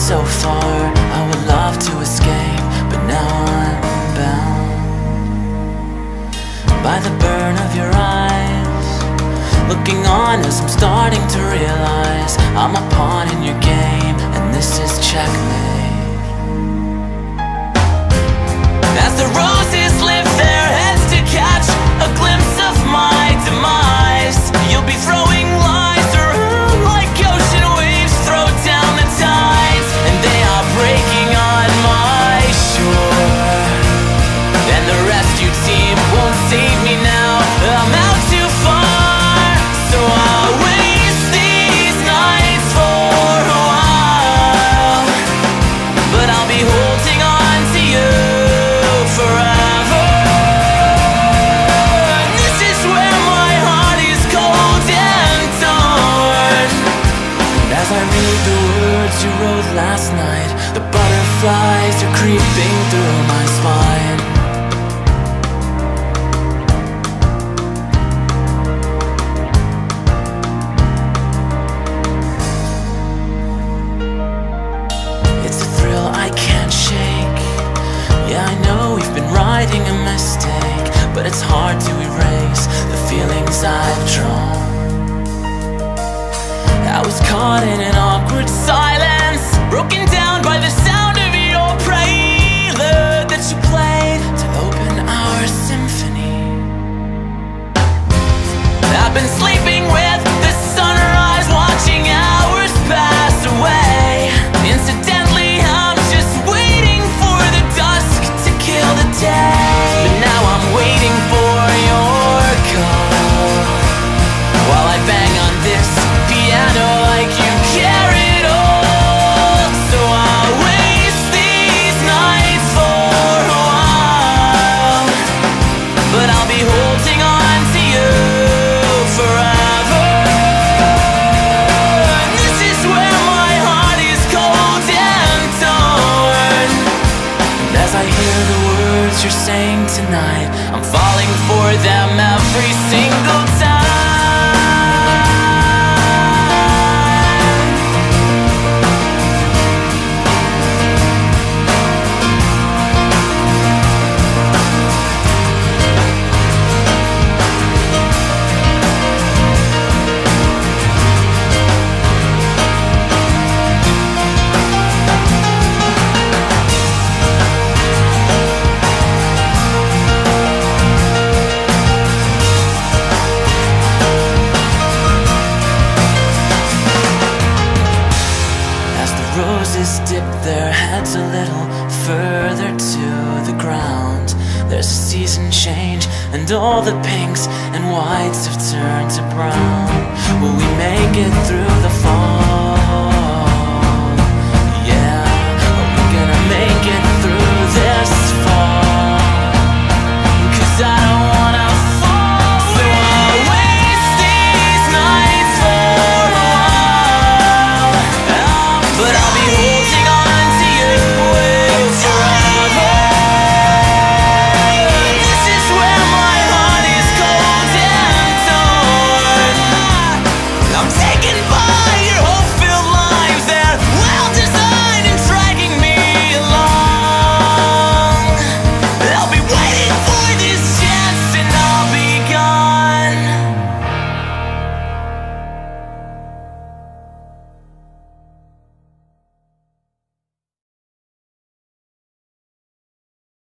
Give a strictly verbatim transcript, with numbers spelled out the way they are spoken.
so far, I would love to escape, but now I'm bound by the burn of your eyes, looking on as I'm starting to realize I'm a pawn in your game, and this is checkmate. As the roses lift their heads to catch a glimpse of my demise, you'll be throwing lies around like ocean waves throw down the tides, and they are breaking on my shore, and the rescue team won't save me now. I'm out too far, so I'll waste these nights for a while, but I'll be holding on to you forever. This is where my heart is cold and torn, and as I read the words you wrote last night, the butterflies are creeping through my spine. It's a thrill I can't shake. Yeah, I know we've been riding a mistake, but it's hard to erase the feelings I've drawn. I was caught in an awkward silence, broken down by the sound of your prelude that you played to open our symphony. I've been sleeping with the sunrise, watching hours pass away. Incidentally, I'm just waiting for the dusk to kill the day, but now I'm waiting for your call while I bang on this piano like you care it all. So I'll waste these nights for a while, but I'll be holding on to you forever. This is where my heart is cold and torn, and as I hear the words you're saying tonight, I'm falling for them every single time. Roses dip their heads a little further to the ground. There's a season change, and all the pinks and whites have turned to brown. Will we make it through the